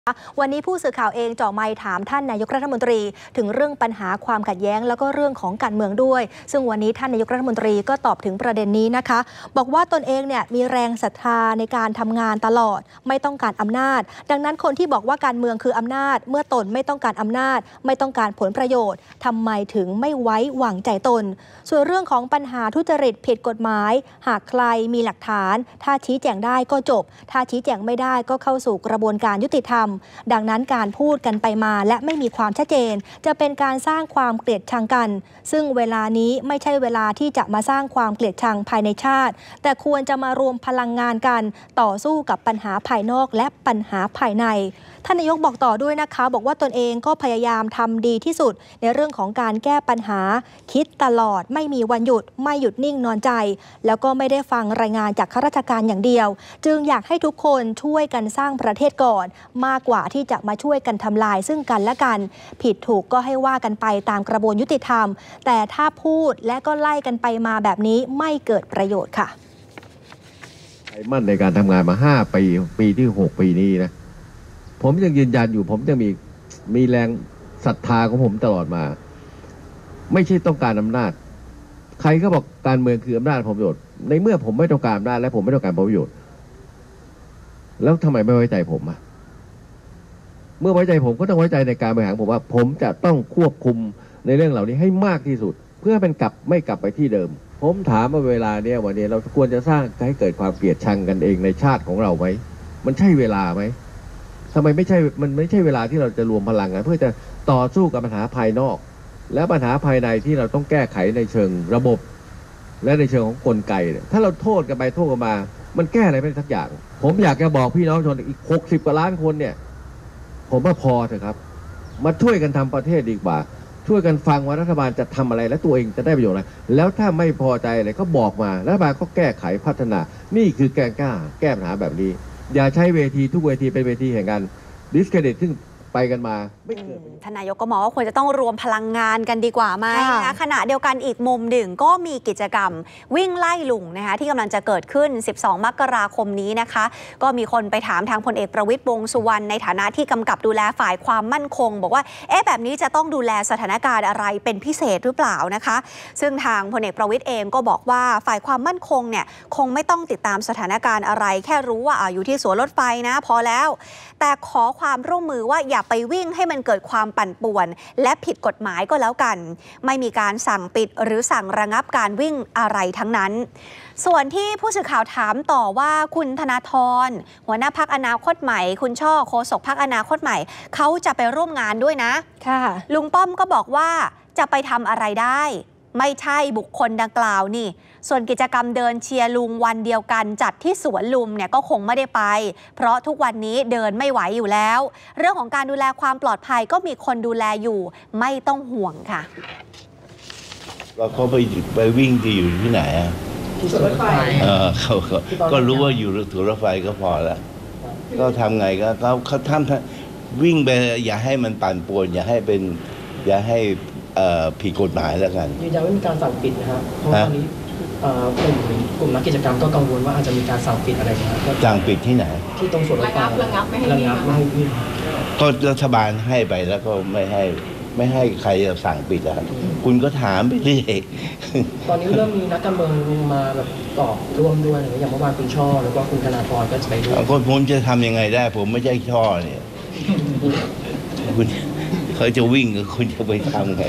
วันนี้ผู้สื่อข่าวเองเจาะไมค์ถามท่านนายกรัฐมนตรีถึงเรื่องปัญหาความขัดแย้งแล้วก็เรื่องของการเมืองด้วยซึ่งวันนี้ท่านนายกรัฐมนตรีก็ตอบถึงประเด็นนี้นะคะบอกว่าตนเองเนี่ยมีแรงศรัทธาในการทำงานตลอดไม่ต้องการอำนาจดังนั้นคนที่บอกว่าการเมืองคืออำนาจเมื่อตนไม่ต้องการอำนาจไม่ต้องการผลประโยชน์ทำไมถึงไม่ไว้วางใจตนส่วนเรื่องของปัญหาทุจริตผิดกฎหมายหากใครมีหลักฐานถ้าชี้แจงได้ก็จบถ้าชี้แจงไม่ได้ก็เข้าสู่กระบวนการยุติธรรมดังนั้นการพูดกันไปมาและไม่มีความชัดเจนจะเป็นการสร้างความเกลียดชังกันซึ่งเวลานี้ไม่ใช่เวลาที่จะมาสร้างความเกลียดชังภายในชาติแต่ควรจะมารวมพลังงานกันต่อสู้กับปัญหาภายนอกและปัญหาภายในท่านนายกบอกต่อด้วยนะคะบอกว่าตนเองก็พยายามทำดีที่สุดในเรื่องของการแก้ปัญหาคิดตลอดไม่มีวันหยุดไม่หยุดนิ่งนอนใจแล้วก็ไม่ได้ฟังรายงานจากข้าราชการอย่างเดียวจึงอยากให้ทุกคนช่วยกันสร้างประเทศก่อนมากกว่าที่จะมาช่วยกันทำลายซึ่งกันและกันผิดถูกก็ให้ว่ากันไปตามกระบวนยุติธรรมแต่ถ้าพูดและก็ไล่กันไปมาแบบนี้ไม่เกิดประโยชน์ค่ะมั่นในการทำงานมา5 ปีที่6 ปีนี้นะผมยังยืนยันอยู่ผมยังมีแรงศรัทธาของผมตลอดมาไม่ใช่ต้องการอำนาจใครก็บอกการเมืองคืออำนาจผลประโยชน์ในเมื่อผมไม่ต้องการอำนาจและผมไม่ต้องการผลประโยชน์แล้วทำไมไม่ไว้ใจผมอ่ะเมื่อไว้ใจผมก็ต้องไว้ใจในการบริหารผมว่าผมจะต้องควบคุมในเรื่องเหล่านี้ให้มากที่สุดเพื่อเป็นไม่กลับไปที่เดิมผมถามว่าเวลาเนี้ยวันนี้เราควรจะสร้างให้เกิดความเกลียดชังกันเองในชาติของเราไหมมันใช่เวลาไหมทำไมมันไม่ใช่เวลาที่เราจะรวมพลังกันเพื่อจะต่อสู้กับปัญหาภายนอกและปัญหาภายในที่เราต้องแก้ไขในเชิงระบบและในเชิงของกลไกเนี่ยถ้าเราโทษกันไปโทษกันมามันแก้อะไรไม่ได้สักอย่างผมอยากจะบอกพี่น้องชนอีก60 กว่าล้านคนเนี่ยผมว่าพอเถอะครับมาช่วยกันทำประเทศดีกว่าช่วยกันฟังว่ารัฐบาลจะทำอะไรและตัวเองจะได้ประโยชน์อะไรแล้วถ้าไม่พอใจอะไรก็บอกมารัฐบาลก็แก้ไขพัฒนานี่คือแก้ปัญหาแบบนี้อย่าใช้เวทีทุกเวทีเป็นเวทีแห่งการดิสเครดิตซึ่งไปกันมาไม่เกิดท่านนายกก็มองว่าควรจะต้องรวมพลังงานกันดีกว่าไหมนะขณะเดียวกันอีกมุมหนึ่งก็มีกิจกรรมวิ่งไล่ลุงนะคะที่กำลังจะเกิดขึ้น12 มกราคมนี้นะคะก็มีคนไปถามทางพลเอกประวิตร วงษ์สุวรรณในฐานะที่กำกับดูแลฝ่ายความมั่นคงบอกว่าแบบนี้จะต้องดูแลสถานการณ์อะไรเป็นพิเศษหรือเปล่านะคะซึ่งทางพลเอกประวิตรเองก็บอกว่าฝ่ายความมั่นคงเนี่ยคงไม่ต้องติดตามสถานการณ์อะไรแค่รู้ว่าอยู่ที่สวนรถไฟนะพอแล้วแต่ขอความร่วมมือว่าอย่าไปวิ่งให้มันเกิดความปั่นป่วนและผิดกฎหมายก็แล้วกันไม่มีการสั่งปิดหรือสั่งระงับการวิ่งอะไรทั้งนั้นส่วนที่ผู้สื่อข่าวถามต่อว่าคุณธนาธรหัวหน้าพรรคอนาคตใหม่คุณช่อโฆษกพรรคอนาคตใหม่เขาจะไปร่วมงานด้วยนะค่ะลุงป้อมก็บอกว่าจะไปทำอะไรได้ไม่ใช่บุคคลดังกล่าวนี่ส่วนกิจกรรมเดินเชียร์ลุงวันเดียวกันจัดที่สวนลุมเนี่ยก็คงไม่ได้ไปเพราะทุกวันนี้เดินไม่ไหวอยู่แล้วเรื่องของการดูแลความปลอดภัยก็มีคนดูแลอยู่ไม่ต้องห่วงค่ะเขาไปวิ่งที่อยู่ที่ไหนอ่ะที่สวนรถไฟเขาก็รู้ว่าอยู่สวนรถไฟก็พอแล้วก็ทำไงก็เขาทำวิ่งไปอย่าให้มันปั่นป่วนอย่าให้ผิดกฎหมายแล้วกันยืนยันว่ามีการสั่งปิดนะครับเพราะตอนนี้กลุ่มนักกิจกรรมก็กังวลว่าอาจจะมีการสั่งปิดอะไรนะครับสั่งปิดที่ไหนที่ตรงสวนรถไฟระงับไม่ให้วิ่งก็รัฐบาลให้ไปแล้วก็ไม่ให้ใครจะสั่งปิดนะครับคุณก็ถามไปเรื่อยตอนนี้เริ่มมีนักการเมืองมาแบบตอบร่วมด้วยอย่างเมื่อวานคุณช่อแล้วก็คุณธนาธรก็จะไปด้วยผมจะทำยังไงได้ผมไม่ใช่ช่อเนี่ยคุณเขาจะวิ่งคุณจะไปทำไง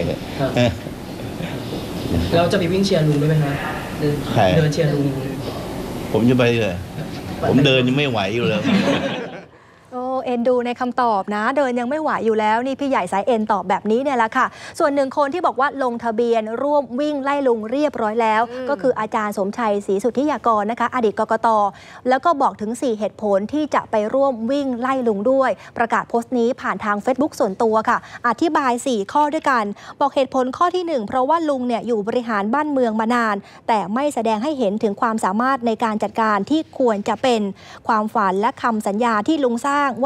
เราจะไปวิ่งเชียร์ลุงได้ไหมครับเดินเชียร์ลุงผมจะไปเลยผมเดินยังไม่ไหวอยู่เลยเอ็นดูในคำตอบนะเดินยังไม่ไหวอยู่แล้วนี่พี่ใหญ่สายเอ็นตอบแบบนี้เนี่ยแหละค่ะส่วนหนึ่งคนที่บอกว่าลงทะเบียนร่วมวิ่งไล่ลุงเรียบร้อยแล้วก็คืออาจารย์สมชัยศรีสุทธิยากรนะคะอดีตกกต.แล้วก็บอกถึง4เหตุผลที่จะไปร่วมวิ่งไล่ลุงด้วยประกาศโพสต์นี้ผ่านทาง Facebook ส่วนตัวค่ะอธิบาย4ข้อด้วยกันบอกเหตุผลข้อที่1เพราะว่าลุงเนี่ยอยู่บริหารบ้านเมืองมานานแต่ไม่แสดงให้เห็นถึงความสามารถในการจัดการที่ควรจะเป็นความฝันและคำสัญญาที่ลุงสร้างว่า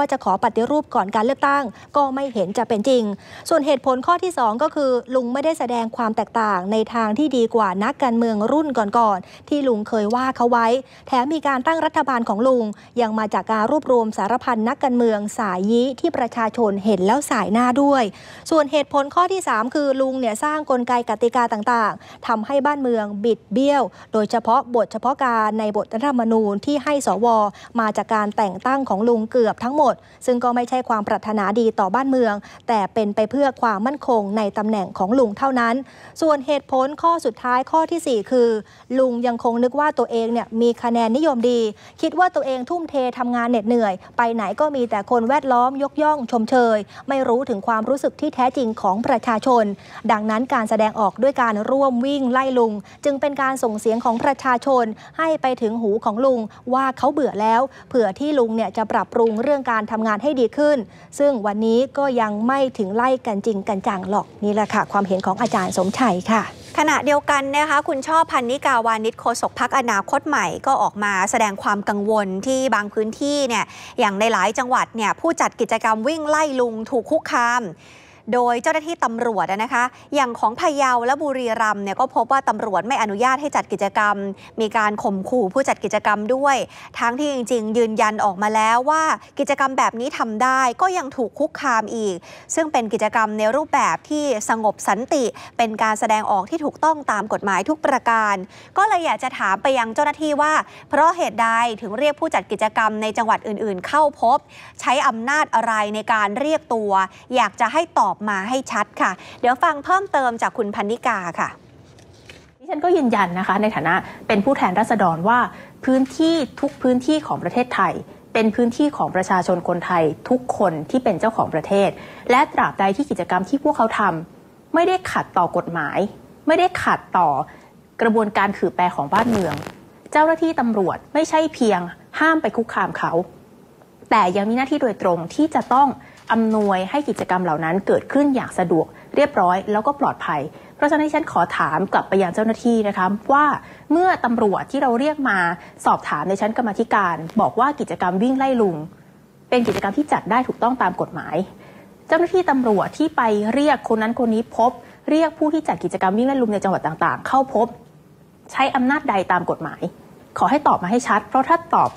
จะขอปฏิรูปก่อนการเลือกตั้งก็ไม่เห็นจะเป็นจริงส่วนเหตุผลข้อที่2ก็คือลุงไม่ได้แสดงความแตกต่างในทางที่ดีกว่านักการเมืองรุ่นก่อนๆที่ลุงเคยว่าเขาไว้แถมมีการตั้งรัฐบาลของลุงยังมาจากการรวบรวมสารพันนักการเมืองสายยี้ที่ประชาชนเห็นแล้วสายหน้าด้วยส่วนเหตุผลข้อที่3คือลุงเนี่ยสร้างกลไกกติกาต่างๆทำให้บ้านเมืองบิดเบี้ยวโดยเฉพาะบทเฉพาะการในบทรัฐธรรมนูญที่ให้สวมาจากการแต่งตั้งของลุงเกือบทั้งหมดซึ่งก็ไม่ใช่ความปรารถนาดีต่อบ้านเมืองแต่เป็นไปเพื่อความมั่นคงในตำแหน่งของลุงเท่านั้นส่วนเหตุผลข้อสุดท้ายข้อที่4คือลุงยังคงนึกว่าตัวเองเนี่ยมีคะแนนนิยมดีคิดว่าตัวเองทุ่มเททำงานเหน็ดเหนื่อยไปไหนก็มีแต่คนแวดล้อมยกย่องชมเชยไม่รู้ถึงความรู้สึกที่แท้จริงของประชาชนดังนั้นการแสดงออกด้วยการร่วมวิ่งไล่ลุงจึงเป็นการส่งเสียงของประชาชนให้ไปถึงหูของลุงว่าเขาเบื่อแล้วเผื่อที่ลุงเนี่ยจะปรับปรุงเรื่องการทำงานให้ดีขึ้นซึ่งวันนี้ก็ยังไม่ถึงไล่กันจริงกันจังหรอกนี่แหละค่ะความเห็นของอาจารย์สมชัยค่ะขณะเดียวกันนะคะคุณช่อพรรณิกาวานิชโฆษกพรรคอนาคตใหม่ก็ออกมาแสดงความกังวลที่บางพื้นที่เนี่ยอย่างในหลายจังหวัดเนี่ยผู้จัดกิจกรรมวิ่งไล่ลุงถูกคุกคามโดยเจ้าหน้าที่ตำรวจนะคะอย่างของพะเยาและบุรีรัมย์เนี่ยก็พบว่าตำรวจไม่อนุญาตให้จัดกิจกรรมมีการข่มขู่ผู้จัดกิจกรรมด้วยทั้งที่จริงๆยืนยันออกมาแล้วว่ากิจกรรมแบบนี้ทำได้ก็ยังถูกคุกคามอีกซึ่งเป็นกิจกรรมในรูปแบบที่สงบสันติเป็นการแสดงออกที่ถูกต้องตามกฎหมายทุกประการก็เลยอยากจะถามไปยังเจ้าหน้าที่ว่าเพราะเหตุใดถึงเรียกผู้จัดกิจกรรมในจังหวัดอื่นๆเข้าพบใช้อำนาจอะไรในการเรียกตัวอยากจะให้ตอบมาให้ชัดค่ะเดี๋ยวฟังเพิ่มเติมจากคุณพรรณิกาค่ะดิฉันก็ยืนยันนะคะในฐานะเป็นผู้แทนราษฎรว่าพื้นที่ทุกพื้นที่ของประเทศไทยเป็นพื้นที่ของประชาชนคนไทยทุกคนที่เป็นเจ้าของประเทศและตราบใดที่กิจกรรมที่พวกเขาทำไม่ได้ขัดต่อกฎหมายไม่ได้ขัดต่อกระบวนการขื่อแปรของบ้านเมืองเจ้าหน้าที่ตำรวจไม่ใช่เพียงห้ามไปคุกคามเขาแต่ยังมีหน้าที่โดยตรงที่จะต้องอำนวยให้กิจกรรมเหล่านั้นเกิดขึ้นอย่างสะดวกเรียบร้อยแล้วก็ปลอดภัยเพราะฉะนั้นฉันขอถามกลับไปยังเจ้าหน้าที่นะคะว่าเมื่อตำรวจที่เราเรียกมาสอบถามในชั้นกรรมาธิการบอกว่ากิจกรรมวิ่งไล่ลุงเป็นกิจกรรมที่จัดได้ถูกต้องตามกฎหมายเจ้าหน้าที่ตำรวจที่ไปเรียกคนนั้นคนนี้พบเรียกผู้ที่จัดกิจกรรมวิ่งไล่ลุงในจังหวัดต่างๆเข้าพบใช้อำนาจใดตามกฎหมายขอให้ตอบมาให้ชัดเพราะถ้าตอบ